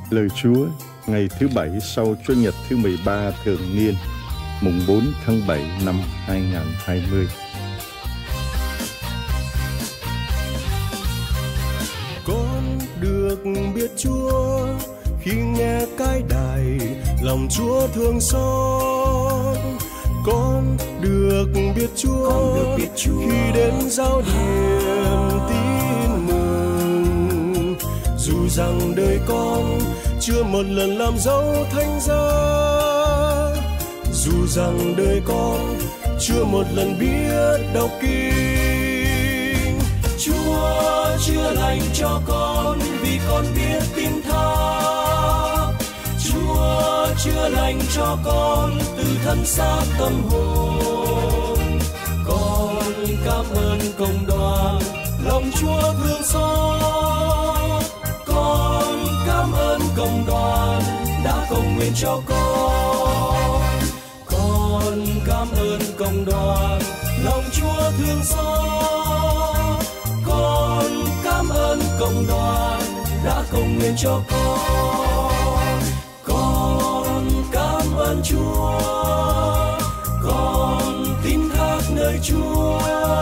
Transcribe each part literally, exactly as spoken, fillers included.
Lời Chúa ngày thứ Bảy sau Chủ nhật thứ mười ba thường niên, mùng bốn tháng bảy năm hai nghìn không trăm hai mươi. Con được biết Chúa khi nghe cái đài, lòng Chúa thương xót. Con được biết Chúa, con được biết Chúa khi đến giao điểm tin mừng. Dù rằng đời con chưa một lần làm dấu thánh giá, dù rằng đời con chưa một lần biết đọc kinh, Chúa chữa lành cho con vì con biết tin tha. Chúa chữa lành cho con từ thân xác tâm hồn. Con cảm ơn cộng đoàn lòng Chúa thương xót. Con cảm ơn cộng đoàn đã cầu nguyện cho con. Con cảm ơn cộng đoàn lòng Chúa thương xót. Con cảm ơn cộng đoàn đã cầu nguyện cho con. Con cảm ơn Chúa. Con tin thác nơi Chúa.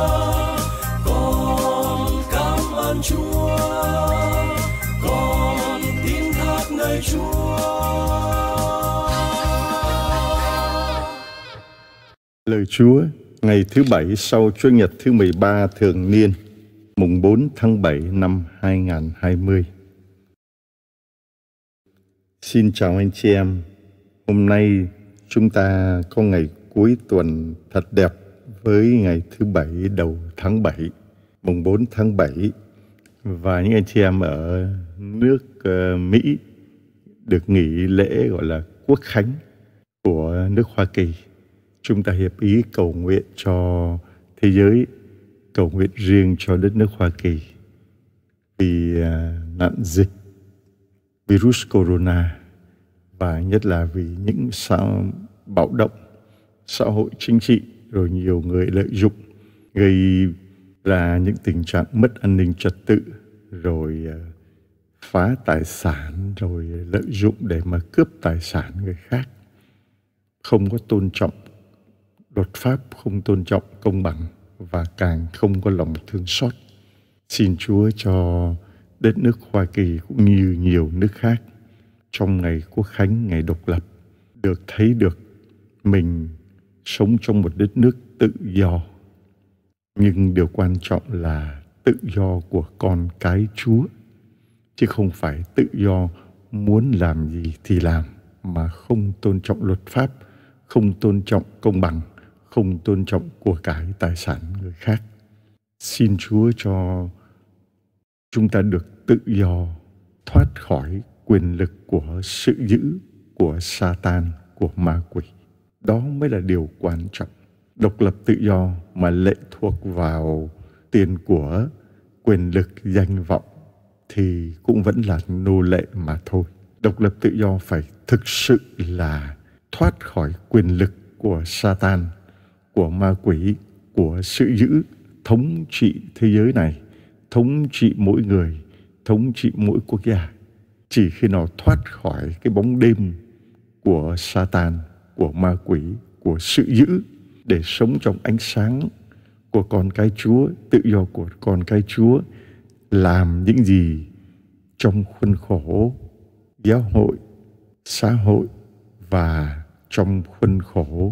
Con cảm ơn Chúa. Con tin thác nơi Chúa. Lời Chúa ngày thứ Bảy sau Chủ nhật thứ mười ba thường niên, mùng bốn tháng bảy năm hai nghìn không trăm hai mươi. Xin chào anh chị em. Hôm nay chúng ta có ngày cuối tuần thật đẹp với ngày thứ Bảy đầu tháng bảy, mùng bốn tháng bảy. Và những anh chị em ở nước uh, Mỹ được nghỉ lễ gọi là Quốc Khánh của nước Hoa Kỳ. Chúng ta hiệp ý cầu nguyện cho thế giới, cầu nguyện riêng cho đất nước Hoa Kỳ vì uh, nạn dịch virus corona, và nhất là vì những sao bạo động xã hội chính trị, rồi nhiều người lợi dụng gây ra những tình trạng mất an ninh trật tự, rồi uh, phá tài sản, rồi lợi dụng để mà cướp tài sản người khác, không có tôn trọng luật pháp, không tôn trọng công bằng, và càng không có lòng thương xót. Xin Chúa cho đất nước Hoa Kỳ cũng như nhiều nước khác trong ngày Quốc Khánh, ngày độc lập, được thấy được mình sống trong một đất nước tự do. Nhưng điều quan trọng là tự do của con cái Chúa, chứ không phải tự do muốn làm gì thì làm, mà không tôn trọng luật pháp, không tôn trọng công bằng, không tôn trọng của cải tài sản người khác. Xin Chúa cho chúng ta được tự do, thoát khỏi quyền lực của sự dữ, của Satan, của ma quỷ. Đó mới là điều quan trọng. Độc lập tự do mà lệ thuộc vào tiền của, quyền lực, danh vọng thì cũng vẫn là nô lệ mà thôi. Độc lập tự do phải thực sự là thoát khỏi quyền lực của Satan, của ma quỷ, của sự dữ thống trị thế giới này, thống trị mỗi người, thống trị mỗi quốc gia. Chỉ khi nào thoát khỏi cái bóng đêm của Satan, của ma quỷ, của sự dữ, để sống trong ánh sáng của con cái Chúa, tự do của con cái Chúa, làm những gì trong khuôn khổ giáo hội, xã hội và trong khuôn khổ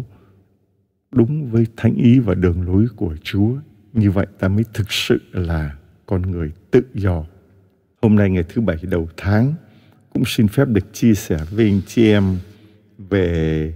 đúng với thánh ý và đường lối của Chúa. Như vậy ta mới thực sự là con người tự do. Hôm nay ngày thứ Bảy đầu tháng, cũng xin phép được chia sẻ với anh chị em về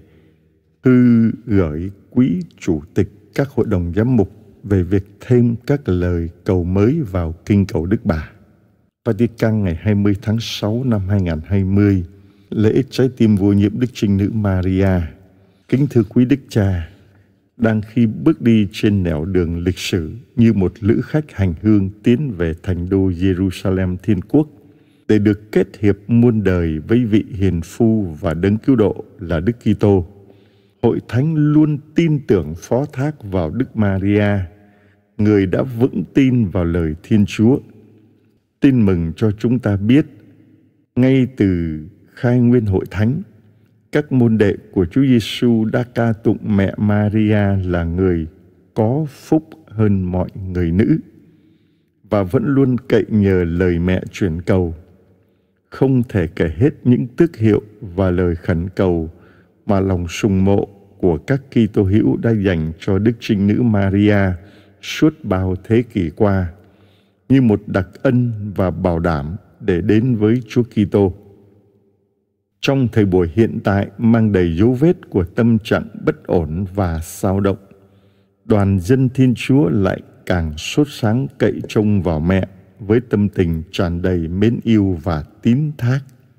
thư gửi quý chủ tịch các hội đồng giám mục về việc thêm các lời cầu mới vào kinh cầu Đức Bà. Vatican ngày hai mươi tháng sáu năm hai nghìn không trăm hai mươi, lễ trái tim vô nhiễm Đức Trinh Nữ Maria. Kính thưa quý Đức Cha, đang khi bước đi trên nẻo đường lịch sử như một lữ khách hành hương tiến về thành đô Jerusalem Thiên Quốc, để được kết hiệp muôn đời với vị hiền phu và đấng cứu độ là Đức Kitô, Hội Thánh luôn tin tưởng phó thác vào Đức Maria, người đã vững tin vào lời Thiên Chúa. Tin mừng cho chúng ta biết Ngay từ khai nguyên hội thánh, các môn đệ của Chúa Giêsu đã ca tụng mẹ Maria là người có phúc hơn mọi người nữ và vẫn luôn cậy nhờ lời mẹ truyền cầu. Không thể kể hết những tước hiệu và lời khẩn cầu mà lòng sùng mộ của các Kitô hữu đã dành cho Đức Trinh Nữ Maria suốt bao thế kỷ qua, như một đặc ân và bảo đảm để đến với Chúa Kitô. Trong thời buổi hiện tại mang đầy dấu vết của tâm trạng bất ổn và xao động, đoàn dân Thiên Chúa lại càng sốt sáng cậy trông vào mẹ với tâm tình tràn đầy mến yêu và tín thác.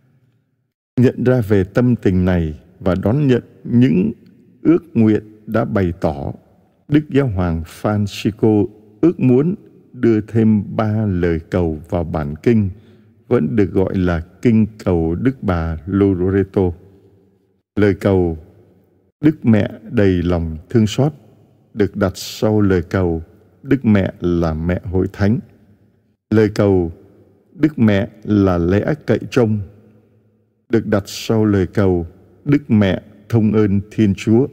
Nhận ra về tâm tình này và đón nhận những ước nguyện đã bày tỏ, Đức Giáo hoàng Francisco ước muốn đưa thêm ba lời cầu vào bản kinh, vẫn được gọi là kinh cầu Đức Bà Loreto. Lời cầu Đức Mẹ đầy lòng thương xót được đặt sau lời cầu Đức Mẹ là Mẹ Hội Thánh. Lời cầu Đức Mẹ là lẽ cậy trông được đặt sau lời cầu Đức Mẹ thông ơn Thiên Chúa.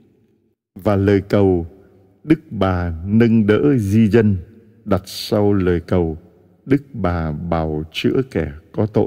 Và lời cầu Đức Bà nâng đỡ di dân đặt sau lời cầu Đức Bà bào chữa kẻ có tội.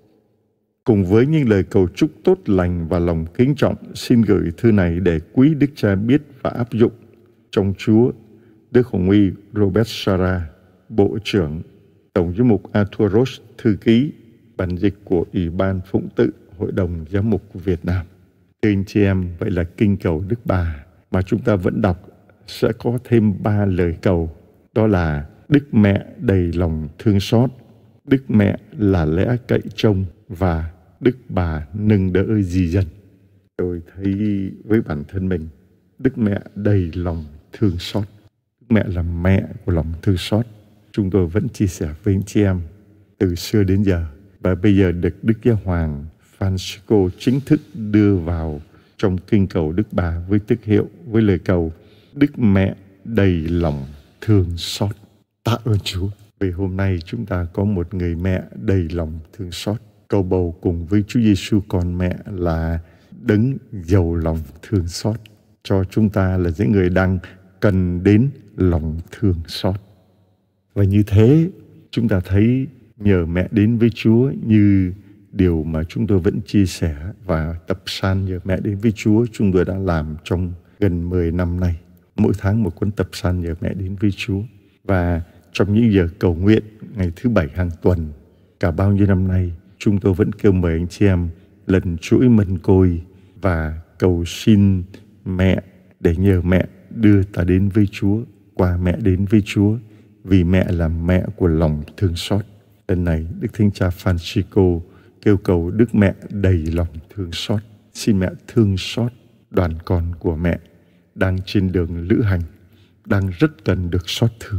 Cùng với những lời cầu chúc tốt lành và lòng kính trọng, xin gửi thư này để quý Đức Cha biết và áp dụng trong Chúa. Đức Hồng Y Robert Sarah, Bộ trưởng, Tổng giám mục Arthur Roche, thư ký, bản dịch của Ủy ban Phụng tự Hội đồng Giám mục Việt Nam. Thưa anh chị em, vậy là kinh cầu Đức Bà mà chúng ta vẫn đọc sẽ có thêm ba lời cầu. Đó là Đức Mẹ đầy lòng thương xót, Đức Mẹ là lẽ cậy trông và Đức Bà nâng đỡ di dân. Tôi thấy với bản thân mình, Đức Mẹ đầy lòng thương xót. Đức Mẹ là mẹ của lòng thương xót. Chúng tôi vẫn chia sẻ với anh chị em từ xưa đến giờ. Và bây giờ được Đức Giáo hoàng Francisco chính thức đưa vào trong kinh cầu Đức Bà với tước hiệu, với lời cầu Đức Mẹ đầy lòng thương xót. Tạ ơn Chúa vì hôm nay chúng ta có một người mẹ đầy lòng thương xót. Cầu bầu cùng với Chúa Giêsu con mẹ là đấng giàu lòng thương xót cho chúng ta là những người đang cần đến lòng thương xót. Và như thế chúng ta thấy nhờ mẹ đến với Chúa như điều mà chúng tôi vẫn chia sẻ và tập san nhờ mẹ đến với Chúa chúng tôi đã làm trong gần mười năm nay. Mỗi tháng một cuốn tập san nhờ mẹ đến với Chúa. Và trong những giờ cầu nguyện ngày thứ bảy hàng tuần, cả bao nhiêu năm nay, chúng tôi vẫn kêu mời anh chị em lần chuỗi mân côi và cầu xin mẹ để nhờ mẹ đưa ta đến với Chúa, qua mẹ đến với Chúa, vì mẹ là mẹ của lòng thương xót. Lần này, Đức Thánh Cha Francisco kêu cầu Đức Mẹ đầy lòng thương xót. Xin mẹ thương xót đoàn con của mẹ đang trên đường lữ hành, đang rất cần được xót thương.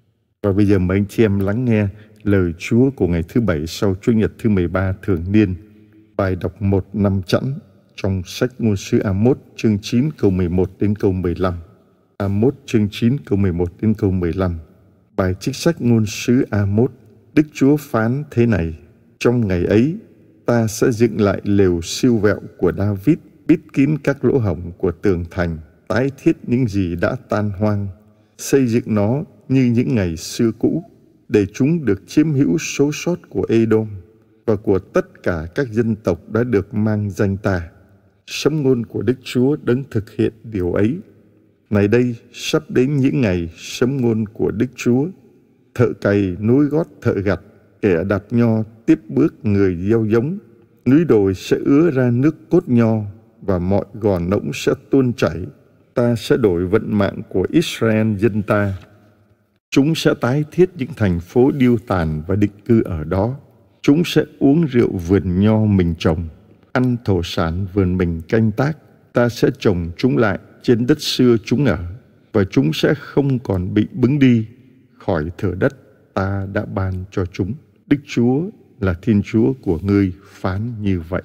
Và bây giờ mời anh chị em lắng nghe lời Chúa của ngày thứ bảy sau Chủ nhật thứ mười ba thường niên. Bài đọc một năm chẵn trong sách ngôn sứ Amos chương chín câu mười một đến câu mười lăm. Amos chương chín câu mười một đến câu mười lăm. Bài trích sách ngôn sứ Amos. Đức Chúa phán thế này: trong ngày ấy, ta sẽ dựng lại lều siêu vẹo của David, bít kín các lỗ hổng của tường thành, tái thiết những gì đã tan hoang, xây dựng nó như những ngày xưa cũ, để chúng được chiếm hữu số sót của Edom và của tất cả các dân tộc đã được mang danh ta. Sấm ngôn của Đức Chúa đấng thực hiện điều ấy. Này đây, sắp đến những ngày sấm ngôn của Đức Chúa. Thợ cày nối gót thợ gặt, kẻ đạp nho tiếp bước người gieo giống. Núi đồi sẽ ứa ra nước cốt nho và mọi gò nỗng sẽ tuôn chảy. Ta sẽ đổi vận mạng của Israel dân ta. Chúng sẽ tái thiết những thành phố điêu tàn và định cư ở đó. Chúng sẽ uống rượu vườn nho mình trồng, ăn thổ sản vườn mình canh tác. Ta sẽ trồng chúng lại trên đất xưa chúng ở, và chúng sẽ không còn bị bứng đi khỏi thửa đất ta đã ban cho chúng. Đức Chúa là Thiên Chúa của ngươi phán như vậy.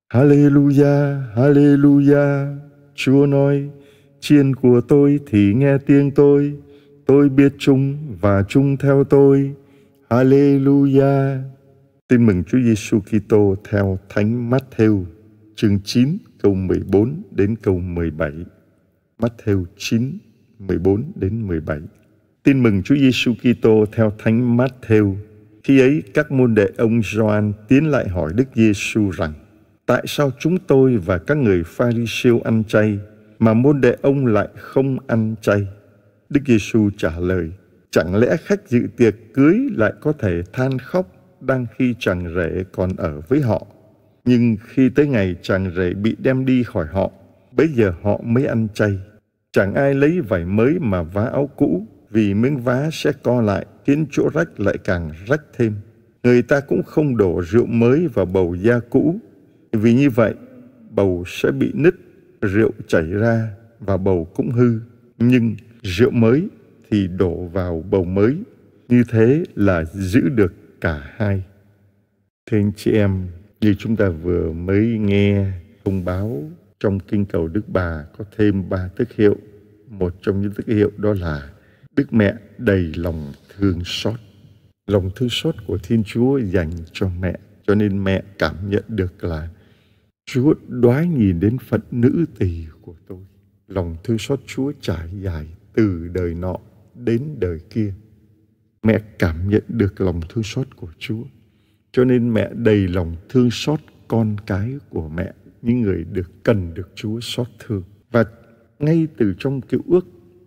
Hallelujah, Hallelujah. Chúa nói: chiên của tôi thì nghe tiếng tôi, tôi biết chúng và chúng theo tôi. Hallelujah. Tin mừng Chúa Giêsu Kitô theo Thánh Matthew chương chín câu mười bốn đến câu mười bảy. Matthew chín mười bốn đến mười bảy. Tin mừng Chúa Giêsu Kitô theo Thánh Matthew. Khi ấy các môn đệ ông Gioan tiến lại hỏi Đức Giêsu rằng: tại sao chúng tôi và các người Pha-ri-siêu ăn chay mà môn đệ ông lại không ăn chay? Đức Giêsu trả lời: chẳng lẽ khách dự tiệc cưới lại có thể than khóc đang khi chàng rể còn ở với họ? Nhưng khi tới ngày chàng rể bị đem đi khỏi họ, bấy giờ họ mới ăn chay. Chẳng ai lấy vải mới mà vá áo cũ, vì miếng vá sẽ co lại, khiến chỗ rách lại càng rách thêm. Người ta cũng không đổ rượu mới vào bầu da cũ, vì như vậy bầu sẽ bị nứt, rượu chảy ra và bầu cũng hư. Nhưng rượu mới thì đổ vào bầu mới, như thế là giữ được cả hai. Thưa anh chị em, như chúng ta vừa mới nghe thông báo trong Kinh Cầu Đức Bà có thêm ba tước hiệu. Một trong những tước hiệu đó là Đức Mẹ đầy lòng thương xót. Lòng thương xót của Thiên Chúa dành cho mẹ, cho nên mẹ cảm nhận được là Chúa đoái nhìn đến phận nữ tỳ của tôi. Lòng thương xót Chúa trải dài từ đời nọ đến đời kia. Mẹ cảm nhận được lòng thương xót của Chúa, cho nên mẹ đầy lòng thương xót con cái của mẹ, những người được cần được Chúa xót thương. Và ngay từ trong Cựu Ước,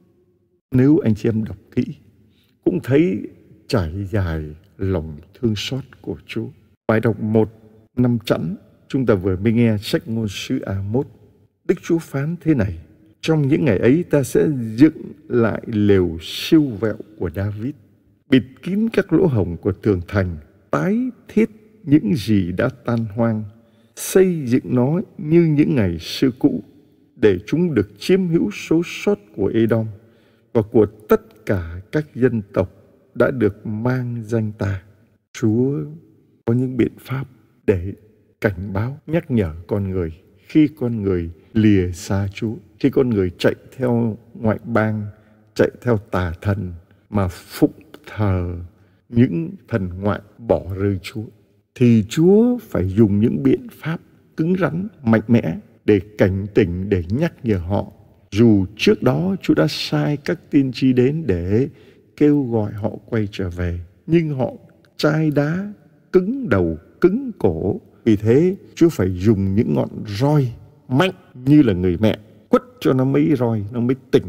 nếu anh chị em đọc kỹ, cũng thấy trải dài lòng thương xót của Chúa. Bài đọc một năm chẵn, chúng ta vừa mới nghe sách ngôn sứ A-mốt. Đức Chúa phán thế này: trong những ngày ấy ta sẽ dựng lại lều siêu vẹo của David, bịt kín các lỗ hổng của tường thành, tái thiết những gì đã tan hoang, xây dựng nó như những ngày xưa cũ, để chúng được chiếm hữu số sót của Edom và của tất cả các dân tộc đã được mang danh ta. Chúa có những biện pháp để cảnh báo, nhắc nhở con người khi con người lìa xa Chúa, khi con người chạy theo ngoại bang, chạy theo tà thần mà phụng thờ những thần ngoại, bỏ rơi Chúa, thì Chúa phải dùng những biện pháp cứng rắn, mạnh mẽ để cảnh tỉnh, để nhắc nhở họ. Dù trước đó Chúa đã sai các tiên tri đến để kêu gọi họ quay trở về, nhưng họ chai đá, cứng đầu, cứng cổ. Vì thế Chúa phải dùng những ngọn roi mạnh như là người mẹ, quất cho nó mấy roi nó mới tỉnh.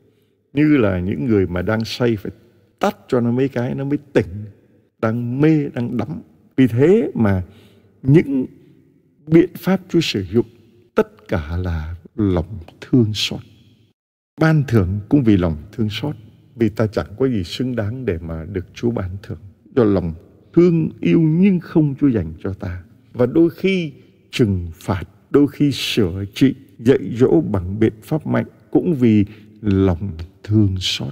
Như là những người mà đang say phải tát cho nó mấy cái nó mới tỉnh, đang mê, đang đắm. Vì thế mà những biện pháp Chúa sử dụng tất cả là lòng thương xót. Ban thưởng cũng vì lòng thương xót, vì ta chẳng có gì xứng đáng để mà được Chúa ban thưởng. Do lòng thương yêu nhưng không Chúa dành cho ta. Và đôi khi trừng phạt, đôi khi sửa trị, dạy dỗ bằng biện pháp mạnh cũng vì lòng thương xót.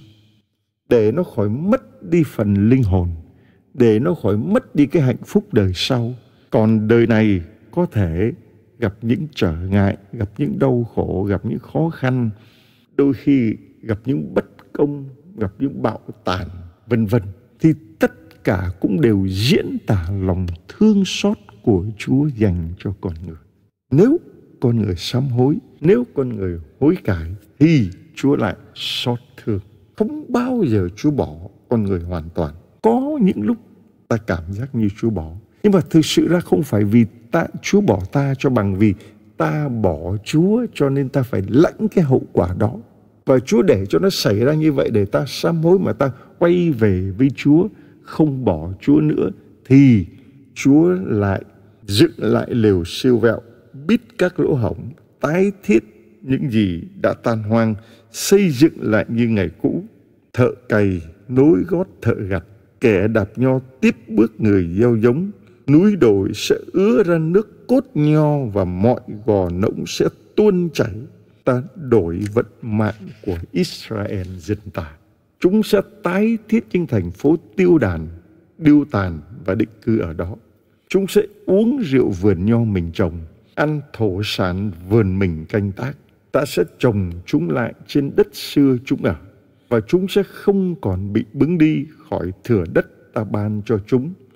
Để nó khỏi mất đi phần linh hồn, để nó khỏi mất đi cái hạnh phúc đời sau. Còn đời này có thể gặp những trở ngại, gặp những đau khổ, gặp những khó khăn, đôi khi gặp những bất công, gặp những bạo tàn, vân vân. Thì tất cả cũng đều diễn tả lòng thương xót của Chúa dành cho con người. Nếu con người sám hối, nếu con người hối cải, thì Chúa lại xót thương. Không bao giờ Chúa bỏ con người hoàn toàn. Có những lúc ta cảm giác như Chúa bỏ, nhưng mà thực sự ra không phải vì ta Chúa bỏ ta, cho bằng vì ta bỏ Chúa cho nên ta phải lãnh cái hậu quả đó. Và Chúa để cho nó xảy ra như vậy để ta sám hối mà ta quay về với Chúa, không bỏ Chúa nữa, thì Chúa lại dựng lại lều siêu vẹo, bít các lỗ hổng, tái thiết những gì đã tan hoang, xây dựng lại như ngày cũ. Thợ cày nối gót thợ gặt, kẻ đạp nho tiếp bước người gieo giống. Núi đồi sẽ ứa ra nước cốt nho và mọi gò nỗng sẽ tuôn chảy. Ta đổi vận mạng của Israel dân ta. Chúng sẽ tái thiết những thành phố tiêu đàn, điêu tàn và định cư ở đó. Chúng sẽ uống rượu vườn nho mình trồng, ăn thổ sản vườn mình canh tác. Ta sẽ trồng chúng lại trên đất xưa chúng ở, và chúng sẽ không còn bị bứng đi khỏi thửa đất ta ban cho chúng.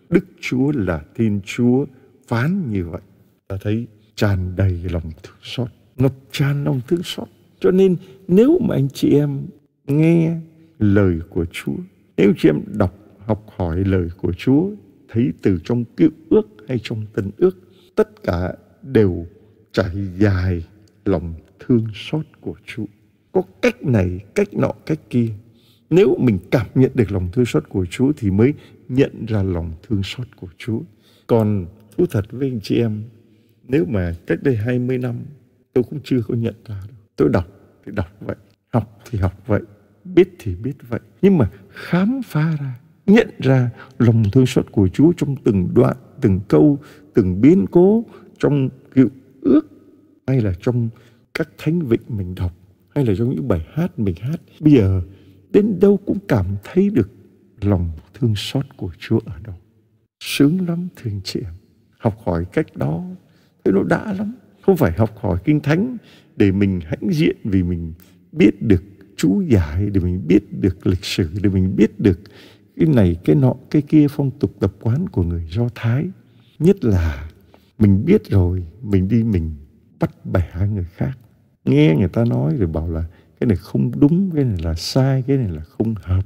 Đức Chúa là Thiên Chúa phán như vậy. Ta thấy tràn đầy lòng thương xót, ngập tràn lòng thương xót. Cho nên nếu mà anh chị em nghe lời của Chúa, nếu chị em đọc, học hỏi lời của Chúa, thấy từ trong Cựu Ước hay trong Tân Ước, tất cả đều trải dài lòng thương xót của Chúa. Có cách này, cách nọ, cách kia. Nếu mình cảm nhận được lòng thương xót của Chúa thì mới nhận ra lòng thương xót của Chúa. Còn thú thật với anh chị em, nếu mà cách đây hai mươi năm tôi cũng chưa có nhận ra đâu. Tôi đọc thì đọc vậy, học thì học vậy, biết thì biết vậy. Nhưng mà khám phá ra, nhận ra lòng thương xót của Chúa trong từng đoạn, từng câu, từng biến cố, trong Cựu Ước, hay là trong các thánh vịnh mình đọc, hay là trong những bài hát mình hát. Bây giờ đến đâu cũng cảm thấy được lòng thương xót của Chúa ở đâu. Sướng lắm thưa anh chị em. Học hỏi cách đó thế nó đã lắm. Không phải học hỏi Kinh Thánh để mình hãnh diện vì mình biết được chú giải, để mình biết được lịch sử, để mình biết được cái này, cái nọ, cái kia, phong tục tập quán của người Do Thái. Nhất là mình biết rồi, mình đi mình bắt bẻ người khác. Nghe người ta nói rồi bảo là cái này không đúng, cái này là sai, cái này là không hợp.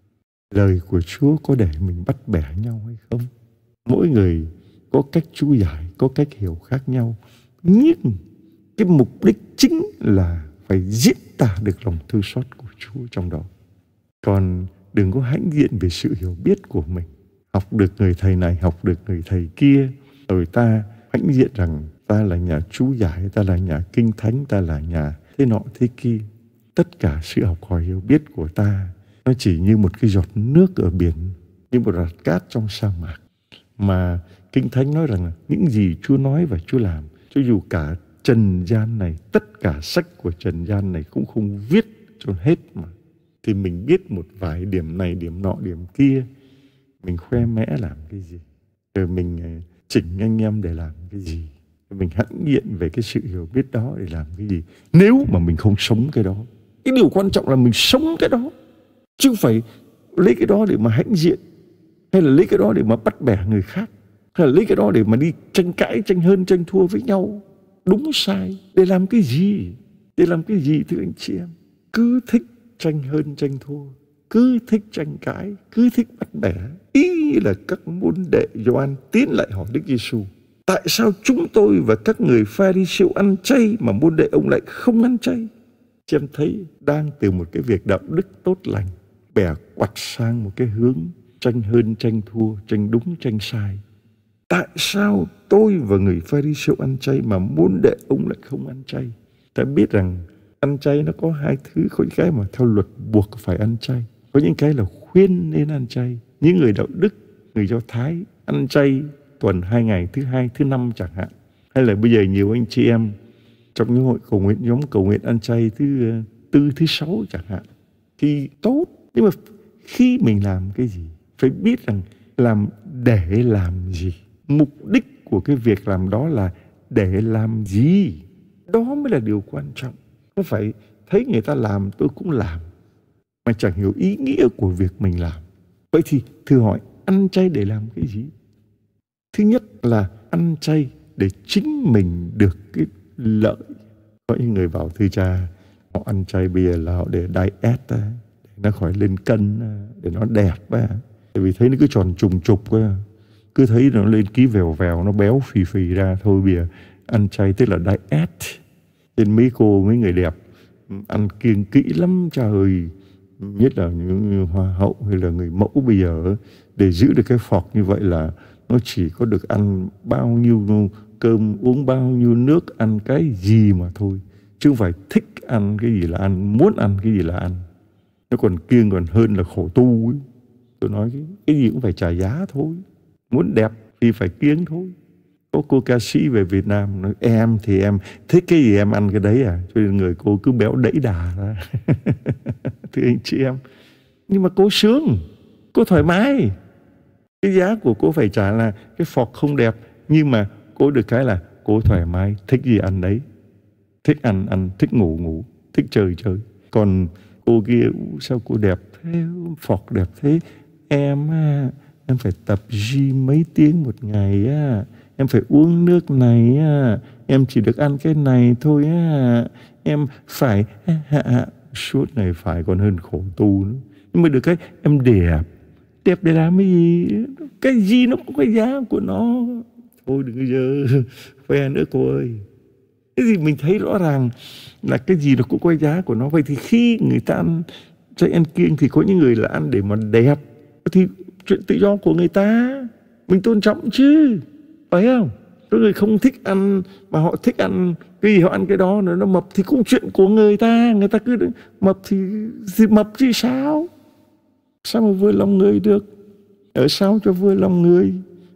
Lời của Chúa có để mình bắt bẻ nhau hay không? Mỗi người có cách chú giải, có cách hiểu khác nhau. Nhưng cái mục đích chính là phải diễn tả được lòng thương xót của Chúa trong đó. Còn đừng có hãnh diện về sự hiểu biết của mình. Học được người thầy này, học được người thầy kia, rồi ta hãnh diện rằng ta là nhà chú giải, ta là nhà Kinh Thánh, ta là nhà thế nọ thế kia. Tất cả sự học hỏi hiểu biết của ta nó chỉ như một cái giọt nước ở biển, như một hạt cát trong sa mạc. Mà Kinh Thánh nói rằng là những gì Chúa nói và Chúa làm, cho dù cả trần gian này, tất cả sách của trần gian này cũng không viết cho hết mà. Thì mình biết một vài điểm này, điểm nọ, điểm kia, mình khoe mẽ làm cái gì? Rồi mình chỉnh anh em để làm cái gì? Mình hãnh diện về cái sự hiểu biết đó để làm cái gì? Nếu mà mình không sống cái đó. Cái điều quan trọng là mình sống cái đó, chứ không phải lấy cái đó để mà hãnh diện, hay là lấy cái đó để mà bắt bẻ người khác, hay là lấy cái đó để mà đi tranh cãi, tranh hơn, tranh thua với nhau. Đúng sai, để làm cái gì? Để làm cái gì thưa anh chị em? Cứ thích tranh hơn, tranh thua, cứ thích tranh cãi, cứ thích bắt bẻ. Ý là các môn đệ Gioan tiến lại hỏi Đức Giêsu: tại sao chúng tôi và các người Pha-ri-siêu ăn chay mà môn đệ ông lại không ăn chay? Chị em thấy đang từ một cái việc đạo đức tốt lành bẻ quặt sang một cái hướng tranh hơn, tranh thua, tranh đúng, tranh sai. Tại sao tôi và người Pha-ri-siêu ăn chay mà môn đệ ông lại không ăn chay? Ta biết rằng ăn chay nó có hai thứ, có những cái mà theo luật buộc phải ăn chay, có những cái là khuyên nên ăn chay. Những người đạo đức, người Do Thái ăn chay tuần hai ngày, thứ hai, thứ năm chẳng hạn. Hay là bây giờ nhiều anh chị em trong những hội cầu nguyện, nhóm cầu nguyện ăn chay thứ tư, thứ sáu chẳng hạn, thì tốt. Nhưng mà khi mình làm cái gì, phải biết rằng làm để làm gì. Mục đích của cái việc làm đó là để làm gì. Đó mới là điều quan trọng. Không phải thấy người ta làm tôi cũng làm, mà chẳng hiểu ý nghĩa của việc mình làm. Vậy thì thử hỏi, ăn chay để làm cái gì? Thứ nhất là ăn chay để chính mình được cái lợi. Có những người bảo thưa cha, họ ăn chay bây giờ là họ để diet, để nó khỏi lên cân, để nó đẹp. Tại vì thấy nó cứ tròn trùng trục, cứ thấy nó lên ký vèo vèo, nó béo phì phì ra. Thôi bây giờ ăn chay tức là diet. Nên mấy cô, mấy người đẹp ăn kiêng kỹ lắm cha ơi. Nhất là những hoa hậu hay là người mẫu bây giờ, để giữ được cái phọt như vậy là nó chỉ có được ăn bao nhiêu cơm, uống bao nhiêu nước, ăn cái gì mà thôi. Chứ không phải thích ăn cái gì là ăn, muốn ăn cái gì là ăn. Nó còn kiêng còn hơn là khổ tu ấy. Tôi nói cái, cái gì cũng phải trả giá thôi. Muốn đẹp thì phải kiêng thôi. Có cô ca sĩ về Việt Nam nói em thì em thích cái gì em ăn cái đấy à. Cho nên người cô cứ béo đẩy đà ra. Thưa anh chị em, nhưng mà cô sướng, cô thoải mái. Cái giá của cô phải trả là cái phọt không đẹp, nhưng mà cô được cái là cô thoải mái, thích gì ăn đấy. Thích ăn ăn, thích ngủ ngủ, thích chơi chơi. Còn cô kia sao cô đẹp thế, phọt đẹp thế, em em phải tập gym mấy tiếng một ngày á, em phải uống nước này á, em chỉ được ăn cái này thôi á, em phải suốt ngày phải còn hơn khổ tu nữa. Nhưng mà được cái em đẹp. Đẹp để làm cái gì? Cái gì nó cũng có cái giá của nó. Thôi đừng có giờ khoe nữa cô ơi. Cái gì mình thấy rõ ràng là cái gì nó cũng có cái giá của nó. Vậy thì khi người ta ăn chay ăn kiêng thì có những người là ăn để mà đẹp, thì chuyện tự do của người ta, mình tôn trọng chứ, phải không? Có người không thích ăn mà họ thích ăn cái gì họ ăn cái đó, nó mập thì cũng chuyện của người ta. Người ta cứ mập thì, thì mập chứ sao? Sao mà vừa lòng người được? Ở sao cho vừa lòng người?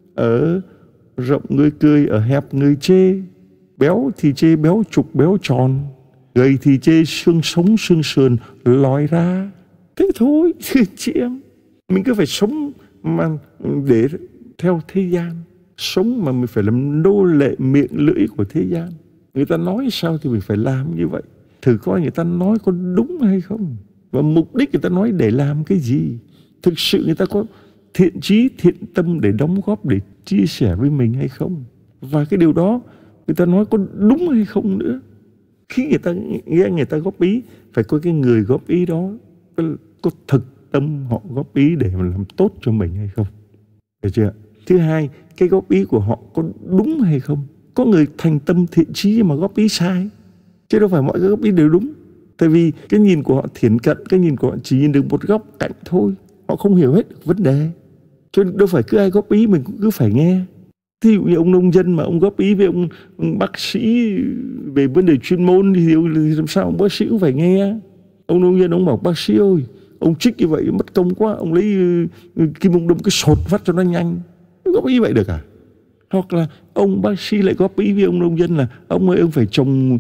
Ở rộng người cười, ở hẹp người chê. Béo thì chê béo trục béo tròn, gầy thì chê xương sống xương sườn lòi ra. Thế thôi chị em. Mình cứ phải sống mà để theo thế gian, sống mà mình phải làm nô lệ miệng lưỡi của thế gian. Người ta nói sao thì mình phải làm như vậy. Thử coi người ta nói có đúng hay không, và mục đích người ta nói để làm cái gì. Thực sự người ta có thiện chí, thiện tâm để đóng góp, để chia sẻ với mình hay không. Và cái điều đó người ta nói có đúng hay không nữa. Khi người ta nghe người ta góp ý, phải có cái người góp ý đó có, có thực tâm họ góp ý để mà làm tốt cho mình hay không. Được chưa? Thứ hai, cái góp ý của họ có đúng hay không. Có người thành tâm thiện chí mà góp ý sai, chứ đâu phải mọi cái góp ý đều đúng. Tại vì cái nhìn của họ thiển cận, cái nhìn của họ chỉ nhìn được một góc cạnh thôi, họ không hiểu hết được vấn đề. Cho nên đâu phải cứ ai góp ý mình cũng cứ phải nghe. Thí dụ như ông nông dân mà ông góp ý với ông, ông bác sĩ về vấn đề chuyên môn thì làm sao ông bác sĩ cũng phải nghe. Ông nông dân ông bảo bác sĩ ơi, ông trích như vậy mất công quá, ông lấy kim ông đâm cái sột phát cho nó nhanh. Góp ý vậy được à? Hoặc là ông bác sĩ lại góp ý với ông nông dân là ông ơi, ông phải trồng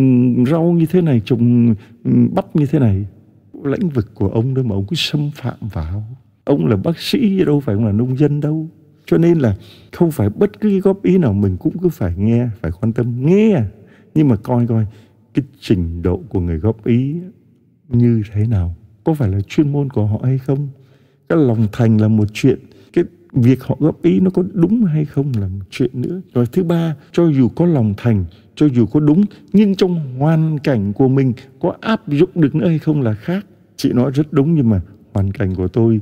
rau như thế này, trồng bắp như thế này. Lĩnh vực của ông đâu mà ông cứ xâm phạm vào. Ông là bác sĩ chứ đâu phải ông là nông dân đâu. Cho nên là không phải bất cứ cái góp ý nào mình cũng cứ phải nghe, phải quan tâm nghe. Nhưng mà coi coi cái trình độ của người góp ý như thế nào, có phải là chuyên môn của họ hay không. Cái lòng thành là một chuyện, cái việc họ góp ý nó có đúng hay không là một chuyện nữa. Rồi thứ ba, cho dù có lòng thành, cho dù có đúng, nhưng trong hoàn cảnh của mình có áp dụng được nữa hay không là khác. Chị nói rất đúng, nhưng mà hoàn cảnh của tôi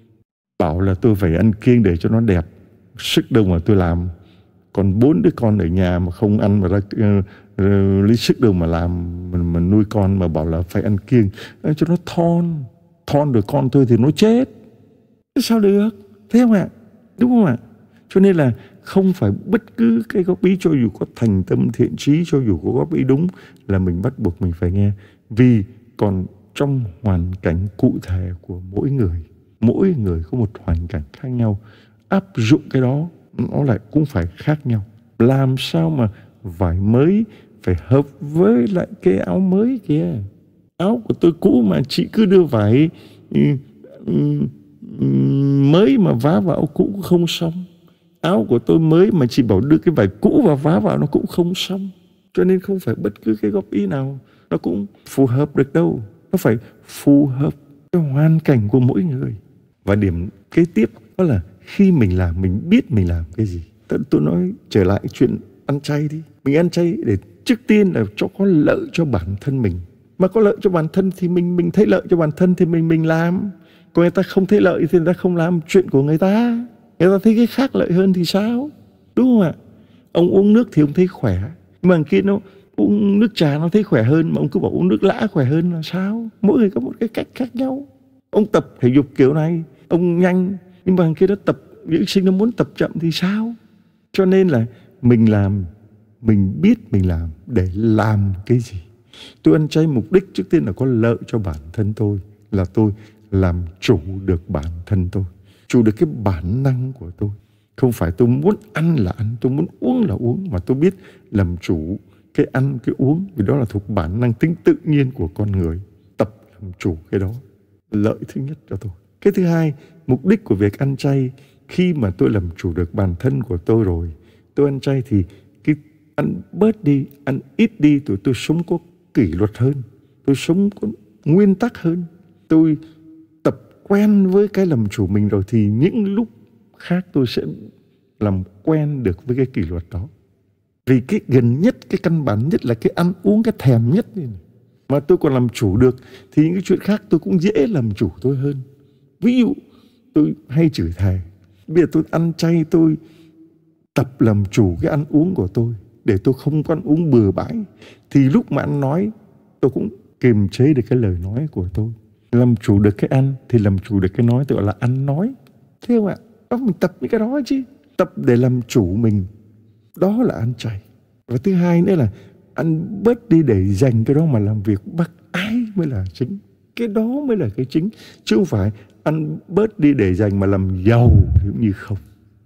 bảo là tôi phải ăn kiêng để cho nó đẹp, sức đâu mà tôi làm. Còn bốn đứa con ở nhà mà không ăn mà ra uh, uh, lấy sức đâu mà làm, mà, mà nuôi con mà bảo là phải ăn kiêng cho nó thon. Thon được con tôi thì nó chết. Thế sao được? Thế không ạ? Đúng không ạ? Cho nên là không phải bất cứ cái góp ý, cho dù có thành tâm thiện chí, cho dù có góp ý đúng là mình bắt buộc mình phải nghe. Vì còn trong hoàn cảnh cụ thể của mỗi người, mỗi người có một hoàn cảnh khác nhau, áp dụng cái đó nó lại cũng phải khác nhau. Làm sao mà vải mới phải hợp với lại cái áo mới kia. Áo của tôi cũ mà chị cứ đưa vải um, um, mới mà vá vào áo cũ cũng không xong. Áo của tôi mới mà chị bảo đưa cái vải cũ và vá vào nó cũng không xong. Cho nên không phải bất cứ cái góp ý nào nó cũng phù hợp được đâu. Nó phải phù hợp với hoàn cảnh của mỗi người. Và điểm kế tiếp đó là khi mình làm, mình biết mình làm cái gì. Tôi nói trở lại chuyện ăn chay đi. Mình ăn chay để trước tiên là cho có lợi cho bản thân mình. Mà có lợi cho bản thân thì mình mình thấy lợi cho bản thân thì mình mình làm. Còn người ta không thấy lợi thì người ta không làm, chuyện của người ta. Người ta thấy cái khác lợi hơn thì sao? Đúng không ạ? Ông uống nước thì ông thấy khỏe. Nhưng mà kia nó uống nước trà nó thấy khỏe hơn, mà ông cứ bảo uống nước lã khỏe hơn là sao? Mỗi người có một cái cách khác nhau. Ông tập thể dục kiểu này, ông nhanh, nhưng mà kia nó tập dưỡng sinh, nó muốn tập chậm thì sao? Cho nên là mình làm, mình biết mình làm để làm cái gì. Tôi ăn chay mục đích trước tiên là có lợi cho bản thân tôi, là tôi làm chủ được bản thân tôi, chủ được cái bản năng của tôi. Không phải tôi muốn ăn là ăn, tôi muốn uống là uống, mà tôi biết làm chủ cái ăn, cái uống, vì đó là thuộc bản năng tính tự nhiên của con người. Tập làm chủ cái đó, lợi thứ nhất cho tôi. Cái thứ hai, mục đích của việc ăn chay, khi mà tôi làm chủ được bản thân của tôi rồi, tôi ăn chay thì cái ăn bớt đi, ăn ít đi, tôi, tôi sống có kỷ luật hơn, tôi sống có nguyên tắc hơn. Tôi tập quen với cái làm chủ mình rồi thì những lúc khác tôi sẽ làm quen được với cái kỷ luật đó. Vì cái gần nhất, cái căn bản nhất là cái ăn uống, cái thèm nhất này, mà tôi còn làm chủ được, thì những cái chuyện khác tôi cũng dễ làm chủ tôi hơn. Ví dụ tôi hay chửi thề, bây giờ tôi ăn chay, tôi tập làm chủ cái ăn uống của tôi để tôi không có ăn uống bừa bãi, thì lúc mà ăn nói tôi cũng kiềm chế được cái lời nói của tôi. Làm chủ được cái ăn thì làm chủ được cái nói, tự gọi là ăn nói. Thế không ạ? Đó, mình tập những cái đó chứ. Tập để làm chủ mình, đó là ăn chay. Và thứ hai nữa là ăn bớt đi để dành cái đó mà làm việc bác ái mới là chính. Cái đó mới là cái chính, chứ không phải ăn bớt đi để dành mà làm giàu thì cũng như không.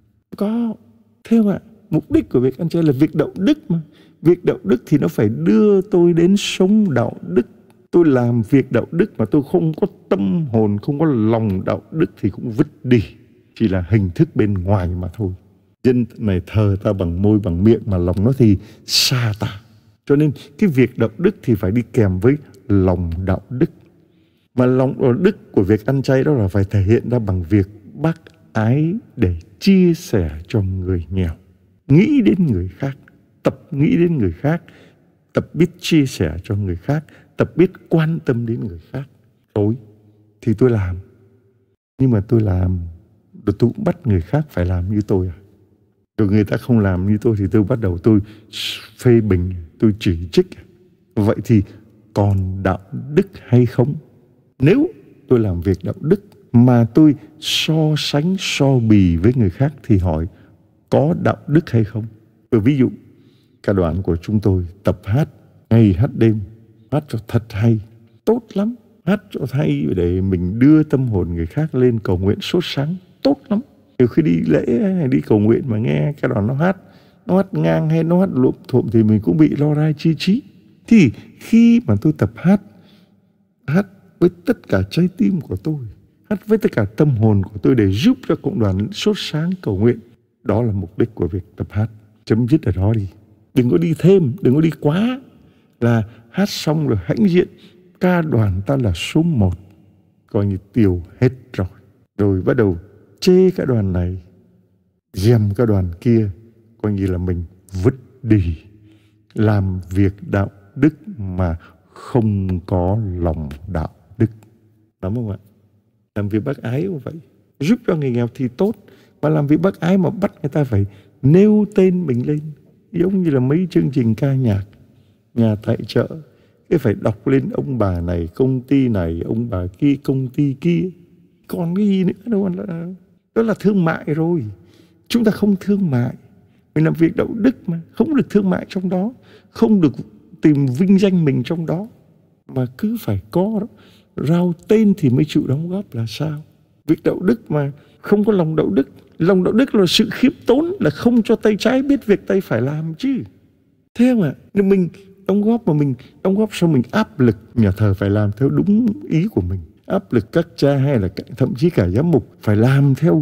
Có. Thế không ạ? Mục đích của việc ăn chay là việc đạo đức mà. Việc đạo đức thì nó phải đưa tôi đến sống đạo đức. Tôi làm việc đạo đức mà tôi không có tâm hồn, không có lòng đạo đức thì cũng vứt đi. Chỉ là hình thức bên ngoài mà thôi. Dân này thờ ta bằng môi bằng miệng mà lòng nó thì xa ta. Cho nên cái việc đạo đức thì phải đi kèm với lòng đạo đức. Mà lòng đạo đức của việc ăn chay đó là phải thể hiện ra bằng việc bác ái để chia sẻ cho người nghèo. Nghĩ đến người khác, tập nghĩ đến người khác, tập biết chia sẻ cho người khác, tập biết quan tâm đến người khác. Rồi thì tôi làm. Nhưng mà tôi làm, rồi tôi cũng bắt người khác phải làm như tôi à. Rồi người ta không làm như tôi thì tôi bắt đầu tôi phê bình, tôi chỉ trích. Vậy thì còn đạo đức hay không? Nếu tôi làm việc đạo đức mà tôi so sánh, so bì với người khác thì hỏi có đạo đức hay không? Rồi ví dụ, cả đoàn của chúng tôi tập hát ngày hát đêm, hát cho thật hay, tốt lắm. Hát cho hay để mình đưa tâm hồn người khác lên cầu nguyện sốt sáng, tốt lắm. Nhiều khi đi lễ hay đi cầu nguyện mà nghe cái đoàn nó hát, nó hát ngang hay nó hát lụm thuộm thì mình cũng bị lo rai chi trí. Thì khi mà tôi tập hát, hát với tất cả trái tim của tôi, hát với tất cả tâm hồn của tôi để giúp cho cộng đoàn sốt sáng cầu nguyện, đó là mục đích của việc tập hát. Chấm dứt ở đó đi. Đừng có đi thêm, đừng có đi quá. Là hát xong rồi hãnh diện ca đoàn ta là số một, coi như tiêu hết rồi. Rồi bắt đầu chê cái đoàn này, dèm cái đoàn kia, coi như là mình vứt đi. Làm việc đạo đức mà không có lòng đạo đức. Đúng không ạ? Làm việc bác ái cũng vậy. Giúp cho người nghèo thì tốt. Mà làm việc bác ái mà bắt người ta phải nêu tên mình lên. Giống như là mấy chương trình ca nhạc, nhà tài trợ, cái phải đọc lên ông bà này, công ty này, ông bà kia, công ty kia. Còn cái gì nữa đâu là... Đó là thương mại rồi. Chúng ta không thương mại. Mình làm việc đạo đức mà. Không được thương mại trong đó. Không được tìm vinh danh mình trong đó. Mà cứ phải có đó. Rao tên thì mới chịu đóng góp là sao? Việc đạo đức mà không có lòng đạo đức. Lòng đạo đức là sự khiêm tốn, là không cho tay trái biết việc tay phải làm chứ. Thế mà nên mình đóng góp mà mình đóng góp xong mình áp lực nhà thờ phải làm theo đúng ý của mình. Áp lực các cha hay là thậm chí cả giám mục phải làm theo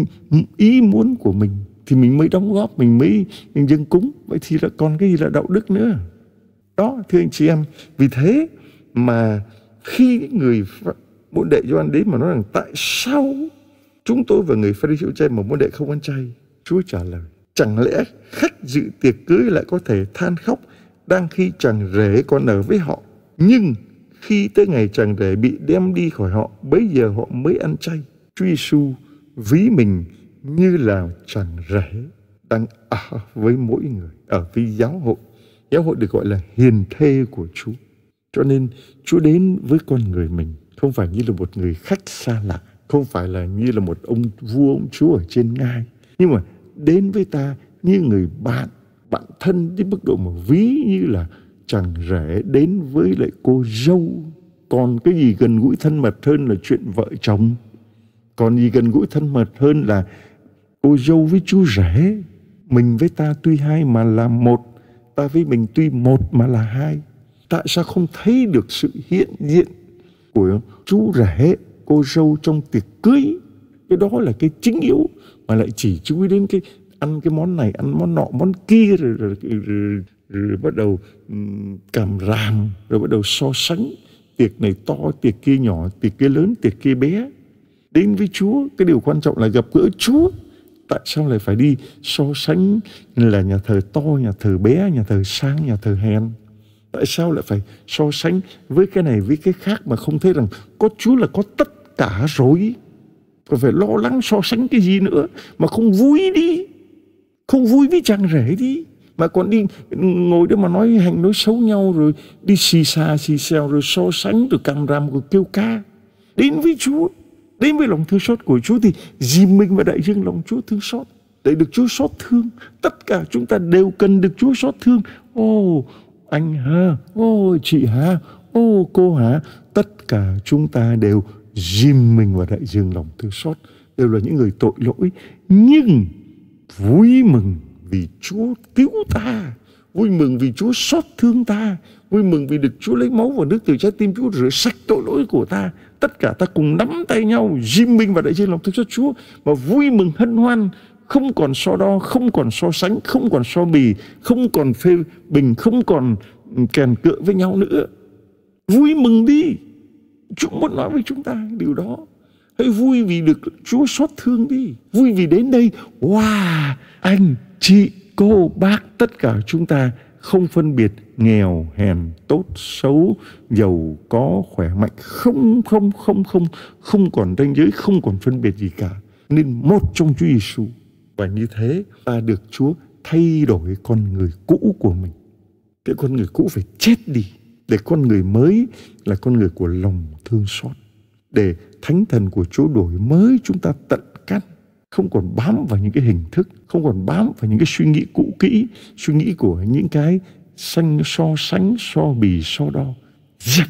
ý muốn của mình thì mình mới đóng góp, mình mới mình dâng cúng. Vậy thì là còn cái gì là đạo đức nữa? Đó, thưa anh chị em, vì thế mà khi người môn đệ Gioan đến mà nói rằng tại sao chúng tôi và người Pha-ri-siêu chay mà môn đệ không ăn chay, Chúa trả lời: chẳng lẽ khách dự tiệc cưới lại có thể than khóc đang khi chàng rể còn ở với họ, nhưng khi tới ngày chàng rể bị đem đi khỏi họ, bấy giờ họ mới ăn chay. Chúa Giêsu ví mình như là chàng rể đang ở với mỗi người, ở với giáo hội. Giáo hội được gọi là hiền thê của Chúa. Cho nên Chúa đến với con người mình không phải như là một người khách xa lạ, không phải là như là một ông vua, ông chúa ở trên ngai, nhưng mà đến với ta như người bạn, bạn thân đến mức độ mà ví như là chàng rể đến với lại cô dâu. Còn cái gì gần gũi thân mật hơn là chuyện vợ chồng? Còn gì gần gũi thân mật hơn là cô dâu với chú rể? Mình với ta tuy hai mà là một, ta với mình tuy một mà là hai. Tại sao không thấy được sự hiện diện của chú rể, cô dâu trong tiệc cưới? Cái đó là cái chính yếu, mà lại chỉ chú ý đến cái ăn cái món này, ăn món nọ, món kia, rồi, rồi, rồi, rồi, rồi bắt đầu um, càm ràm, rồi bắt đầu so sánh. Tiệc này to, tiệc kia nhỏ, tiệc kia lớn, tiệc kia bé. Đến với Chúa, cái điều quan trọng là gặp gỡ Chúa. Tại sao lại phải đi so sánh là nhà thờ to, nhà thờ bé, nhà thờ sang, nhà thờ hèn? Tại sao lại phải so sánh với cái này với cái khác mà không thấy rằng có Chúa là có tất cả rồi? Còn phải lo lắng so sánh cái gì nữa? Mà không vui đi, không vui với chàng rể đi, mà còn đi ngồi đó mà nói hành nói xấu nhau, rồi đi xì xà xì xèo, rồi so sánh, rồi càng rằm, rồi kêu ca. Đến với Chúa, đến với lòng thương xót của Chúa thì dìm mình và đại dương lòng Chúa thương xót, để được Chúa xót thương. Tất cả chúng ta đều cần được Chúa xót thương. Ô anh ha, ô chị ha, ô cô hả, tất cả chúng ta đều dìm mình vào đại dương lòng thương xót, đều là những người tội lỗi. Nhưng vui mừng vì Chúa cứu ta, vui mừng vì Chúa xót thương ta, vui mừng vì được Chúa lấy máu và nước từ trái tim Chúa rửa sạch tội lỗi của ta. Tất cả ta cùng nắm tay nhau dìm mình vào đại dương lòng thương xót Chúa, mà vui mừng hân hoan, không còn so đo, không còn so sánh, không còn so bì, không còn phê bình, không còn kèn cựa với nhau nữa. Vui mừng đi. Chúa muốn nói với chúng ta điều đó. Hãy vui vì được Chúa xót thương đi. Vui vì đến đây, wow, anh, chị, cô, bác, tất cả chúng ta không phân biệt nghèo, hèn, tốt, xấu, giàu, có, khỏe mạnh. Không, không, không, không, không còn ranh giới, không còn phân biệt gì cả. Nên một trong Chúa Giêsu. Và như thế ta được Chúa thay đổi con người cũ của mình. Cái con người cũ phải chết đi, để con người mới là con người của lòng thương xót. Để Thánh Thần của Chúa đổi mới chúng ta tận căn, không còn bám vào những cái hình thức, không còn bám vào những cái suy nghĩ cũ kỹ, suy nghĩ của những cái sanh so sánh, so bì, so đo. Dẹp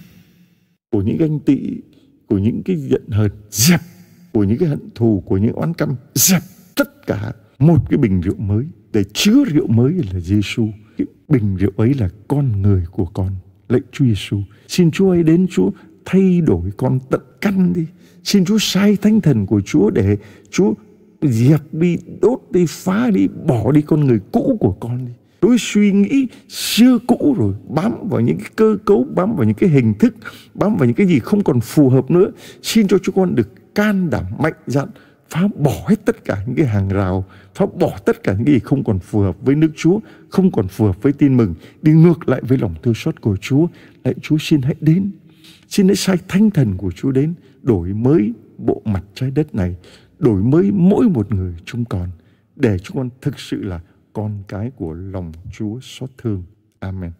của những ganh tị, của những cái giận hờn, dẹp của những cái hận thù, của những oán căm, dẹp tất cả một cái bình rượu mới, để chứa rượu mới là Giêsu. Cái bình rượu ấy là con người của con. Lạy Chúa Giêsu, xin Chúa ấy đến Chúa thay đổi con tận căn đi. Xin Chúa sai Thánh Thần của Chúa để Chúa dẹp đi, đốt đi, phá đi, bỏ đi con người cũ của con đi. Đối suy nghĩ xưa cũ rồi, bám vào những cái cơ cấu, bám vào những cái hình thức, bám vào những cái gì không còn phù hợp nữa. Xin cho chúng con được can đảm, mạnh dạn, phá bỏ hết tất cả những cái hàng rào, phá bỏ tất cả những cái gì không còn phù hợp với nước Chúa, không còn phù hợp với tin mừng, đi ngược lại với lòng thương xót của Chúa. Lạy Chúa, xin hãy đến, xin hãy sai Thánh Thần của Chúa đến, đổi mới bộ mặt trái đất này, đổi mới mỗi một người chúng con, để chúng con thực sự là con cái của lòng Chúa xót thương. Amen.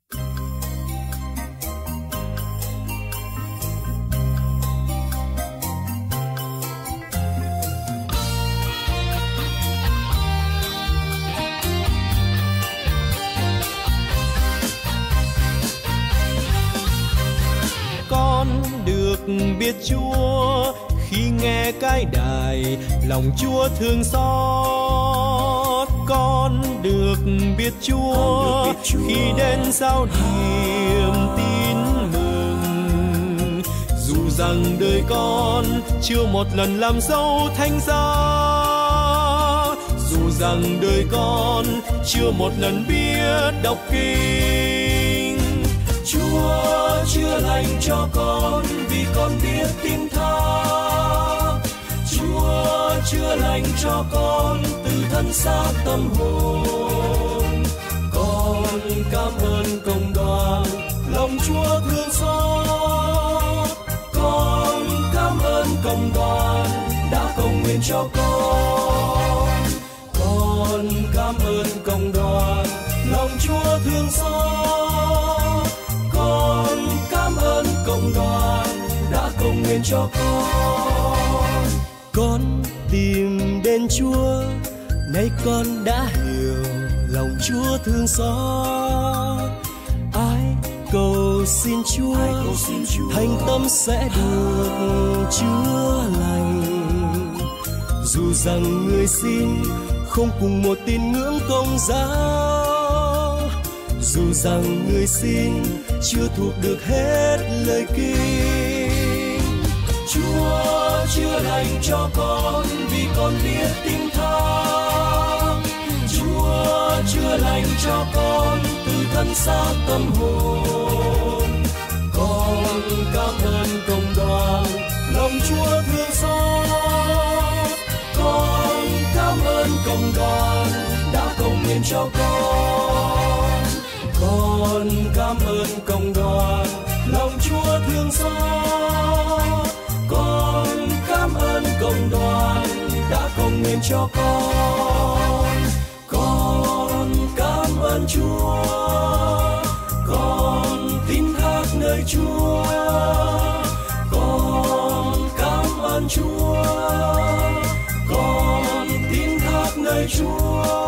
Biết Chúa khi nghe cái đài, lòng Chúa thương xót. Con được biết Chúa, biết Chúa khi đến giao điểm tin mừng. Dù rằng đời con chưa một lần làm dấu thánh giá, dù rằng đời con chưa một lần biết đọc kinh, Chúa chữa lành cho con vì con biết tin tha. Chúa chữa lành cho con từ thân xác tâm hồn. Con cảm ơn cộng đoàn lòng Chúa thương xót. Con cảm ơn cộng đoàn đã cầu nguyện cho con. Con cảm ơn cộng đoàn lòng Chúa thương xót. Con cảm ơn cộng đoàn đã cầu nguyện cho con. Con tìm đến Chúa, nay con đã hiểu lòng Chúa thương xót. Ai cầu xin Chúa, Ai cầu xin Chúa thành tâm sẽ được Chúa lành. Dù rằng người xin không cùng một tín ngưỡng công giáo, dù rằng người xin chưa thuộc được hết lời kinh, Chúa chữa lành cho con vì con biết tin tha. Chúa chữa lành cho con từ thân xác tâm hồn. Con cảm ơn cộng đoàn lòng Chúa thương xót. Con cảm ơn nguyện cho con. Con cảm ơn cộng đoàn lòng Chúa thương xót. Con cảm ơn cộng đoàn đã cầu nguyện cho con. Con cảm ơn Chúa, con tin thác nơi Chúa. Con cảm ơn Chúa, con tin thác nơi Chúa.